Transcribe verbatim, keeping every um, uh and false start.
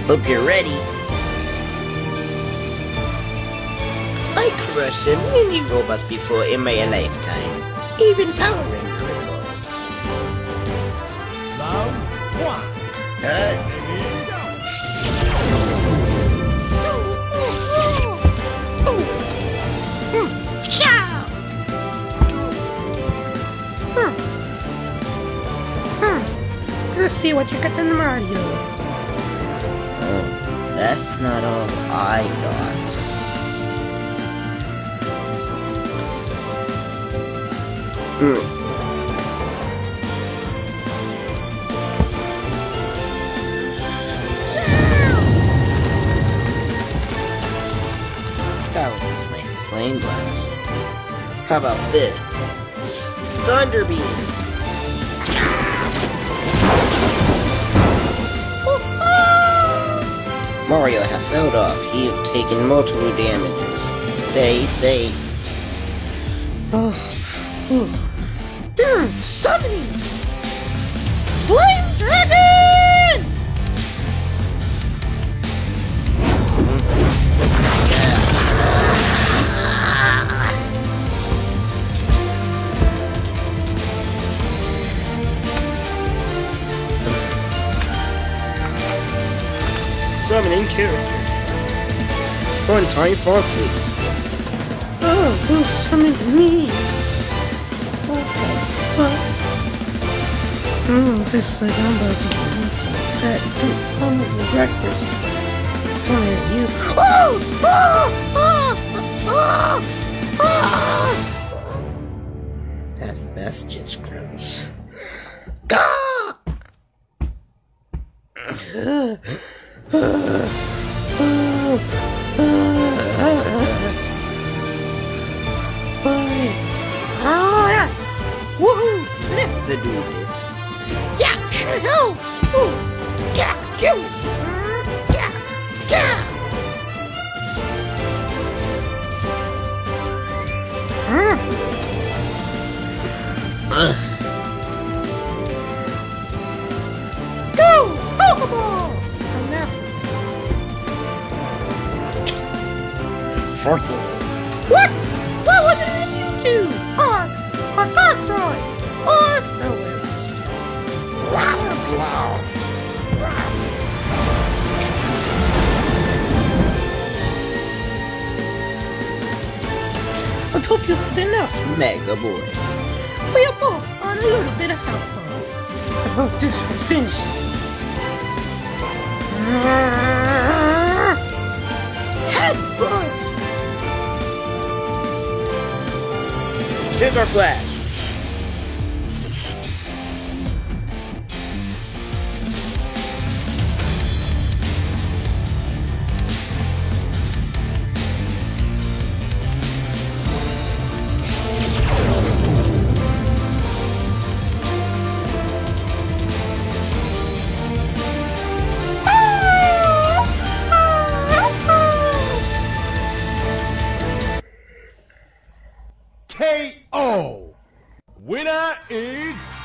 Hope you're ready. I crushed many robots before in my lifetime. Even Power Ranger involved. Round one. Huh? Let's see what you got in Mario. Oh, that's not all I got. Hmm. That was my flame blast. How about this? Thunder Beam! Mario have fell off. He have taken multiple damages. Stay safe. Oh, oh. Mm, summoning! Flame Dragon! Summoning character. Fun time for free. Oh, who summoned me? What the fuck? Oh, this like I'm about to get me some fat dude. I'm gonna wreck this. Come at you. Oh! Oh! Oh! Oh! Oh! That's, that's just gross. Gah! Uh, uh, uh, uh, uh, woohoo! Let's do this. Yeah, sure go! Ooh, yeah, you! Mm, yeah, yeah! Huh? Ugh. Go! Pokeball! And that's Forty. what? What was it in you two? Or, or Darkrai? Or, oh, wait, just Water Blast. I hope you had enough. Mega Boy. We are both on a little bit of health bar. I hope this will finish. Headbutt! Scissor Flash. K O. Winner is